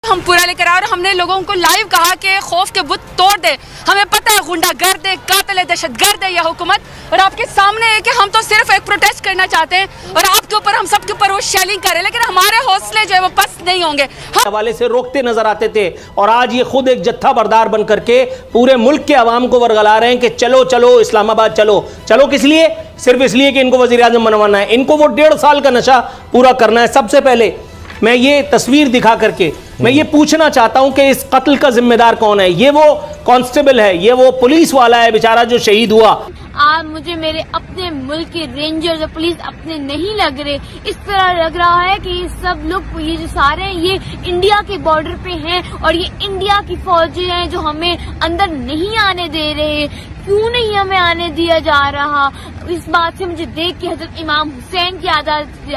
हम पूरा लेकर आए और हमने लोगों को लाइव कहा कि खौफ के बुत तोड़ दे। हमें पता है गुंडागर्द है, कातिल है, दहशतगर्द है यह हुकूमत, और आपके सामने है कि हम तो सिर्फ एक प्रोटेस्ट करना चाहते हैं और आपके ऊपर हम सबके ऊपर वो शेलिंग करें, लेकिन हमारे हौसले जो है वो पस्त नहीं होंगे। हवाले से रोकते नजर आते थे और आज ये खुद एक जत्था बरदार बन करके पूरे मुल्क के अवाम को वर्गला रहे हैं कि चलो चलो इस्लामाबाद चलो। चलो किस लिए? सिर्फ इसलिए कि इनको वजीर आजम बनवाना है, इनको वो 1.5 साल का नशा पूरा करना है। सबसे पहले मैं ये तस्वीर दिखा करके मैं ये पूछना चाहता हूं कि इस कत्ल का जिम्मेदार कौन है? ये वो कांस्टेबल है, ये वो पुलिस वाला है बेचारा जो शहीद हुआ। आज मुझे मेरे अपने मुल्क के रेंजर्स और पुलिस अपने नहीं लग रहे। इस तरह लग रहा है कि ये सब लोग, ये जो सारे हैं, ये इंडिया के बॉर्डर पे हैं और ये इंडिया की फौजी हैं जो हमें अंदर नहीं आने दे रहे। क्यों नहीं हमें आने दिया जा रहा? इस बात से मुझे देख के हजरत इमाम हुसैन की याद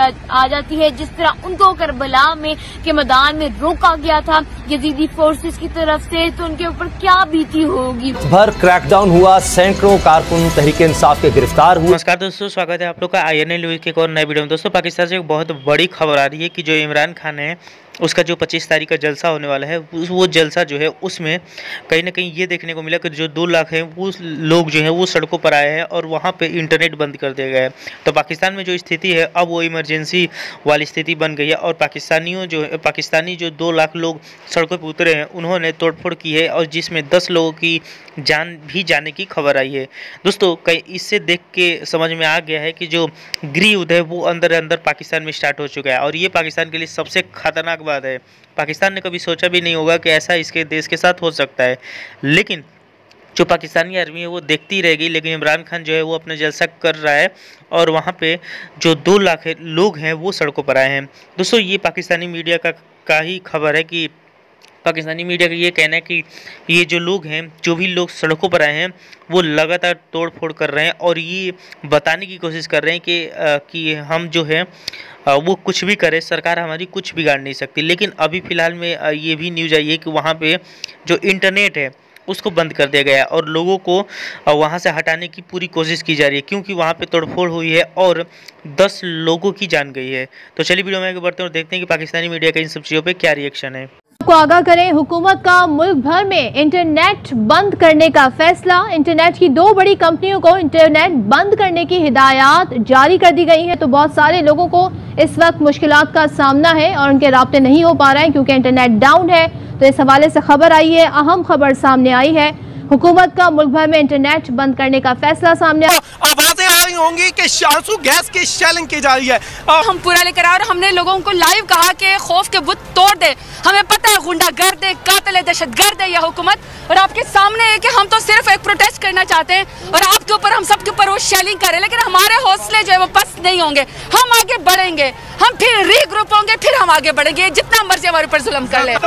आ जाती है, जिस तरह उनको करबला में के मैदान में रोका गया था यजीदी फोर्सेस की तरफ से, तो उनके ऊपर क्या बीती होगी। भर क्रैकडाउन हुआ, सैकड़ों कारकुन तहरीक इंसाफ के गिरफ्तार हुए। नमस्कार दोस्तों, स्वागत है आप लोग का INA न्यूज़ के एक और नए वीडियो में। दोस्तों, पाकिस्तान से एक बहुत बड़ी खबर आ रही है कि जो इमरान खान है उसका जो 25 तारीख का जलसा होने वाला है, वो जलसा जो है उसमें कहीं ना कहीं ये देखने को मिला कि जो 2 लाख हैं वो लोग जो हैं वो सड़कों पर आए हैं और वहाँ पे इंटरनेट बंद कर दिया गया है। तो पाकिस्तान में जो स्थिति है अब वो इमरजेंसी वाली स्थिति बन गई है और पाकिस्तानी जो 2 लाख लोग सड़कों पर उतरे हैं उन्होंने तोड़फोड़ की है और जिसमें 10 लोगों की जान भी जाने की खबर आई है। दोस्तों, इससे देख के समझ में आ गया है कि जो गृह युद्ध है वो अंदर अंदर पाकिस्तान में स्टार्ट हो चुका है और ये पाकिस्तान के लिए सबसे खतरनाक बात है। पाकिस्तान ने कभी सोचा भी नहीं होगा कि ऐसा इसके देश के साथ हो सकता है, लेकिन जो पाकिस्तानी आर्मी है वो देखती रहेगी। लेकिन इमरान खान जो है वो अपना जलसा कर रहा है और वहाँ पे जो 2 लाख लोग हैं वो सड़कों पर आए हैं। दोस्तों, ये पाकिस्तानी मीडिया का ही खबर है कि पाकिस्तानी मीडिया का ये कहना है कि ये जो लोग हैं, जो भी लोग सड़कों पर आए हैं, वो लगातार तोड़फोड़ कर रहे हैं और ये बताने की कोशिश कर रहे हैं कि हम जो है वो कुछ भी करें, सरकार हमारी कुछ बिगाड़ नहीं सकती। लेकिन अभी फ़िलहाल में ये भी न्यूज़ आई है कि वहाँ पे जो इंटरनेट है उसको बंद कर दिया गया है और लोगों को वहाँ से हटाने की पूरी कोशिश की जा रही है क्योंकि वहाँ पे तोड़फोड़ हुई है और 10 लोगों की जान गई है। तो चलिए वीडियो में आगे बढ़ते हैं और देखते हैं कि पाकिस्तानी मीडिया का इन सब चीज़ों पे क्या रिएक्शन है। को आगाह करें, हुकूमत का मुल्क भर में इंटरनेट बंद करने का फैसला। इंटरनेट की 2 बड़ी कंपनियों को इंटरनेट बंद करने की हिदायत जारी कर दी गई है। तो बहुत सारे लोगों को इस वक्त मुश्किलात का सामना है और उनके राब्ते नहीं हो पा रहे हैं क्योंकि इंटरनेट डाउन है। तो इस हवाले से खबर आई है, अहम खबर सामने आई है, हुकूमत का मुल्क भर में इंटरनेट बंद करने का फैसला सामने। आवाजें आ रही होंगी कि शासु गैस की शेलिंग की जा रही है। हम पूरा लेकर आए और हमने लोगों को लाइव कहा कि खौफ के बुत तोड़ दे। हमें पता है गुंडागर्द है, कातिल है, दहशतगर्द है यह हुकूमत, और आपके सामने है कि हम तो सिर्फ एक प्रोटेस्ट करना चाहते हैं और आपके ऊपर हम सबके ऊपर वो शेलिंग करें, लेकिन हमारे हौसले जो है वो पस्त नहीं होंगे। हम आगे बढ़ेंगे, हम फिर रीग्रुप होंगे, फिर हम आगे बढ़ेंगे, जितना मर्जी हमारे ऊपर जुल्म कर ले।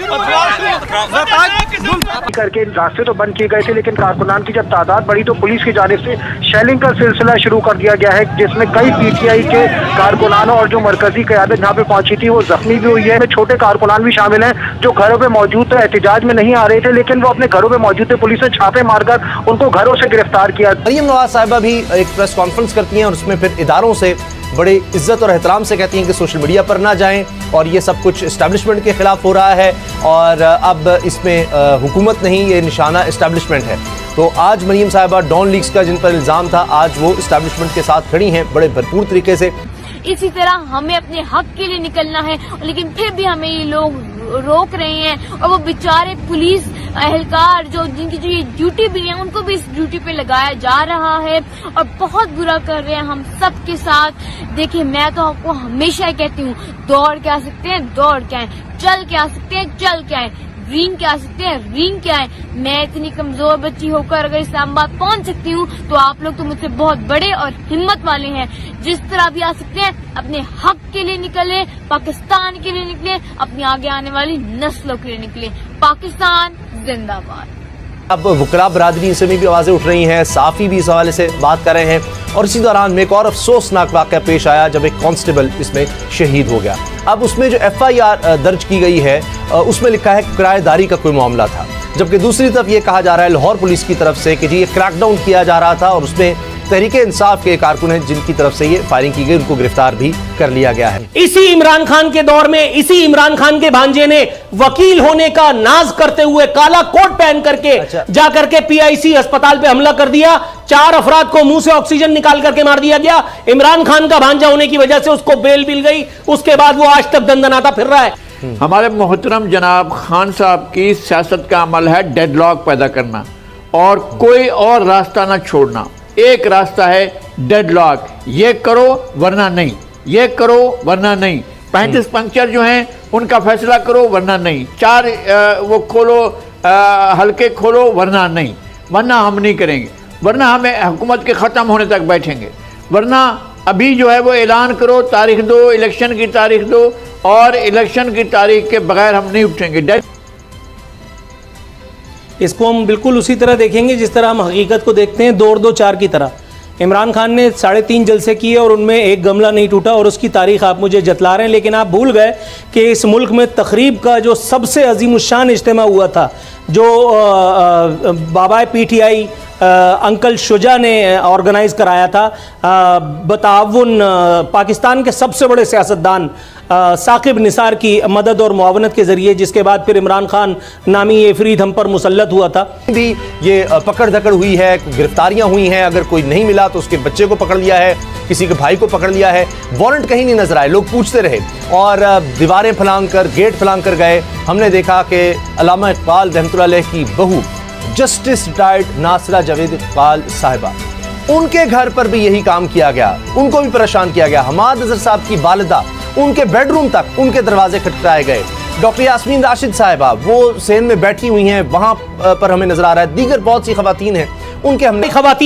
करके रास्ते तो बंद किए गए थे, लेकिन कारकुनान की जब तादाद बढ़ी तो पुलिस की जानिब से शेलिंग का सिलसिला शुरू कर दिया गया है, जिसमें कई PTI के कारकुनानों और जो मरकजी क़यादत जहाँ पे पहुंची थी वो जख्मी भी हुई है। छोटे कारकुनान भी शामिल हैं जो घरों पे मौजूद थे, एहतजाज में नहीं आ रहे थे, लेकिन वो अपने घरों पे मौजूद थे। पुलिस ने छापे मारकर उनको घरों से गिरफ्तार किया। मरियम नवाज साहिबा भी एक प्रेस कॉन्फ्रेंस करती हैं और उसमें फिर इदारों से बड़े इज्जत और एहतराम से कहती हैं कि सोशल मीडिया पर ना जाएं और ये सब कुछ इस्टेब्लिशमेंट के खिलाफ हो रहा है और अब इसमें हुकूमत नहीं, ये निशाना इस्टेब्लिशमेंट है। तो आज मरियम साहिबा डॉन लीग्स का जिन पर इल्ज़ाम था, आज वो इस्टेब्लिशमेंट के साथ खड़ी हैं बड़े भरपूर तरीके से। इसी तरह हमें अपने हक के लिए निकलना है, लेकिन फिर भी हमें ये लोग रोक रहे हैं और वो बेचारे पुलिस एहलकार जो जिनकी जो ये ड्यूटी भी है उनको भी इस ड्यूटी पे लगाया जा रहा है और बहुत बुरा कर रहे हैं हम सब के साथ। देखिए, मैं तो आपको हमेशा कहती हूँ, दौड़ के आ सकते हैं दौड़ के आए, चल के आ सकते हैं चल के आए, रींग के आ सकते हैं रींग के आए। मैं इतनी कमजोर बच्ची होकर अगर इस्लामाबाद पहुंच सकती हूँ तो आप लोग तो मुझसे बहुत बड़े और हिम्मत वाले हैं। जिस तरह भी आ सकते हैं अपने हक के लिए निकले, पाकिस्तान के लिए निकले, अपनी आगे आने वाली नस्लों के लिए निकले। पाकिस्तान जिंदाबाद। अब वकला बरादरी से भी आवाज़ें उठ रही हैं, साफ़ी भी इस हवाले से बात कर रहे हैं और इसी दौरान में एक और अफसोसनाक वाक़या पेश आया जब एक कांस्टेबल इसमें शहीद हो गया। अब उसमें जो FIR दर्ज की गई है उसमें लिखा है किराएदारी का कोई मामला था, जबकि दूसरी तरफ ये कहा जा रहा है लाहौर पुलिस की तरफ से कि जी ये क्रैकडाउन किया जा रहा था और उसमें तहरीक इंसाफ के कारकुन हैं जिनकी तरफ से ये फायरिंग की गई, उनको गिरफ्तार भी कर लिया गया है। इसी इमरान खान के दौर में इसी इमरान खान के भांजे ने वकील होने का नाज करते हुए काला कोट पहन करके जाकर के पीआईसी अस्पताल पे हमला कर दिया। 4 अफराद को मुंह से ऑक्सीजन निकाल करके मार दिया गया। इमरान खान का भांजा होने की वजह से उसको बेल मिल गई, उसके बाद वो आज तक दंदनाता फिर रहा है। हमारे मोहतरम जनाब खान साहब की सियासत का अमल है डेडलॉक पैदा करना और कोई और रास्ता ना छोड़ना। एक रास्ता है डेडलॉक, ये करो वरना नहीं, ये करो वरना नहीं। 35 पंक्चर जो हैं उनका फैसला करो वरना नहीं, 4 वो खोलो हल्के खोलो वरना नहीं, वरना हम नहीं करेंगे, वरना हमें हुकूमत के ख़त्म होने तक बैठेंगे, वरना अभी जो है वो ऐलान करो, तारीख दो, इलेक्शन की तारीख दो और इलेक्शन की तारीख के बगैर हम नहीं उठेंगे। इसको हम बिल्कुल उसी तरह देखेंगे जिस तरह हम हकीकत को देखते हैं, 2 और 2 4 की तरह। इमरान खान ने 3.5 जलसे किए और उनमें एक गमला नहीं टूटा और उसकी तारीख आप मुझे जतला रहे हैं, लेकिन आप भूल गए कि इस मुल्क में तकरीब का जो सबसे अजीमुशान इज्तिमा हुआ था, जो बाबा पीटीआई अंकल शुजा ने ऑर्गेनाइज कराया था बताउन पाकिस्तान के सबसे बड़े सियासतदान साकिब निसार की मदद और मुआवनत के जरिए, जिसके बाद फिर इमरान खान नामी ये फरीद हम पर मुसल्लत हुआ था। भी ये पकड़ धकड़ हुई है, गिरफ्तारियां हुई हैं, अगर कोई नहीं मिला तो उसके बच्चे को पकड़ लिया है, किसी के भाई को पकड़ लिया है, वारंट कहीं नहीं नजर आए, लोग पूछते रहे और दीवारें फलांग कर गेट फलांग कर गए। हमने देखा कि अल्लामा इकबाल रहमतुल्लाह अलैह की बहू जस्टिस रिटायर्ड नासरा जावेद इकबाल साहिबा, उनके घर पर भी यही काम किया गया, उनको भी परेशान किया गया। हमाद अजहर साहब की वालिदा, उनके बेडरूम तक उनके दरवाजे खटखटाए गए। डॉक्टर यास्मीन राशिद साहिबा वो सेल में बैठी हुई हैं, वहां पर हमें नजर आ रहा है। दीगर बहुत सी खवातीन हैं, उनके हमने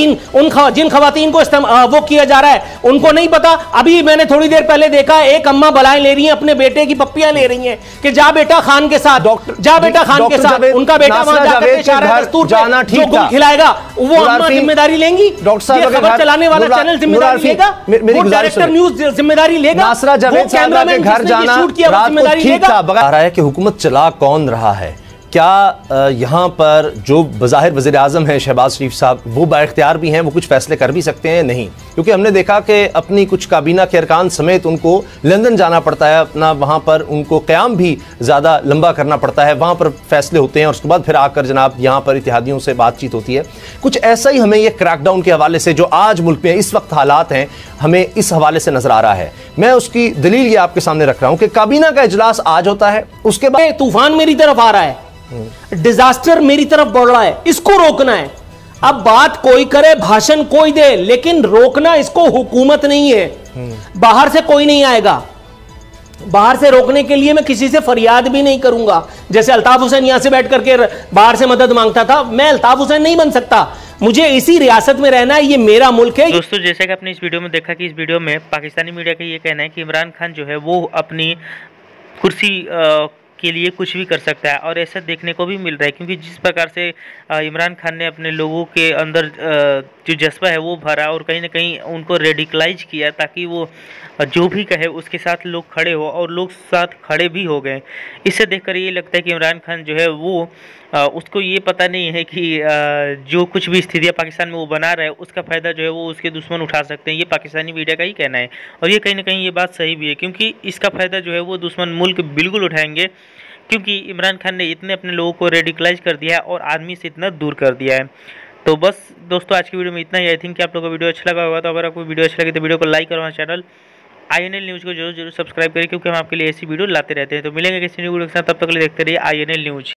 जिन खवातीन को वो किया जा रहा है उनको नहीं पता। अभी मैंने थोड़ी देर पहले देखा एक अम्मा बलाएं ले रही हैं, अपने बेटे की पप्पियां ले रही हैं कि जा बेटा खान के साथ, जा बेटा खान के साथ। उनका बेटा वहां जाकर जाना ठीक था, खिलाएगा, वो अम्मा जिम्मेदारी लेंगी? डॉक्टर साहब खबर चलाने वाला चैनल जिम्मेदारी लेगा? वो डायरेक्टर न्यूज जिम्मेदारी लेगा? नासरा जावेद साहब के घर जाना जिम्मेदारी लेगा? आ रहा है कि हुकूमत चला कौन रहा है? क्या यहाँ पर जो बज़ाहिर वज़ीर आज़म हैं शहबाज शरीफ साहब, वो बाइख्तियार भी हैं, वो कुछ फैसले कर भी सकते हैं? नहीं, क्योंकि हमने देखा कि अपनी कुछ काबीना के अरकान समेत उनको लंदन जाना पड़ता है, अपना वहाँ पर उनको क़याम भी ज़्यादा लंबा करना पड़ता है, वहाँ पर फैसले होते हैं और उसके बाद फिर आकर जनाब यहाँ पर इत्तेहादियों से बातचीत होती है। कुछ ऐसा ही हमें ये क्रैकडाउन के हवाले से जो आज मुल्क में इस वक्त हालात हैं, हमें इस हवाले से नज़र आ रहा है। मैं उसकी दलील ये आपके सामने रख रहा हूँ कि काबीना का इजलास आज होता है, उसके बाद तूफान मेरी तरफ आ रहा है, डिजास्टर मेरी तरफ बढ़ रहा है, इसको रोकना है। अब बात कोई करे, भाषण कोई दे, लेकिन रोकना इसको हुकूमत नहीं है, बाहर से कोई नहीं आएगा। बाहर से रोकने के लिए मैं किसी से फरियाद भी नहीं करूंगा, जैसे अल्ताफ हुसैन यहां से बैठ करके बाहर से मदद मांगता था। मैं अल्ताफ हुसैन नहीं बन सकता, मुझे इसी रियासत में रहना है, ये मेरा मुल्क है। दोस्तों, जैसे कि आपने इस वीडियो में देखा कि इस वीडियो में पाकिस्तानी मीडिया का ये कहना है कि इमरान खान जो है वो अपनी कुर्सी के लिए कुछ भी कर सकता है, और ऐसा देखने को भी मिल रहा है, क्योंकि जिस प्रकार से इमरान खान ने अपने लोगों के अंदर जो जज्बा है वो भरा और कहीं ना कहीं उनको रेडिकलाइज किया, ताकि वो जो भी कहे उसके साथ लोग खड़े हो, और लोग साथ खड़े भी हो गए। इससे देखकर ये लगता है कि इमरान खान जो है वो उसको ये पता नहीं है कि जो कुछ भी स्थितियाँ पाकिस्तान में वो बना रहा है उसका फ़ायदा जो है वो उसके दुश्मन उठा सकते हैं। ये पाकिस्तानी मीडिया का ही कहना है, और ये कहीं ना कहीं ये बात सही भी है, क्योंकि इसका फ़ायदा जो है वो दुश्मन मुल्क बिल्कुल उठाएंगे, क्योंकि इमरान खान ने इतने अपने लोगों को रेडिकलाइज कर दिया है और आर्मी से इतना दूर कर दिया है। तो बस दोस्तों, आज की वीडियो में इतना ही। आई थिंक कि आप लोगों को वीडियो अच्छा लगा होगा, तो अगर आपको वीडियो अच्छा लगे तो वीडियो को लाइक करो, हमारे चैनल INL न्यूज़ को जरूर सब्सक्राइब करें, क्योंकि हम आपके लिए ऐसी वीडियो लाते रहते हैं। तो मिलेंगे किसी न्यू वीडियो के साथ, तब तक के लिए देखते रहिए INL न्यूज़।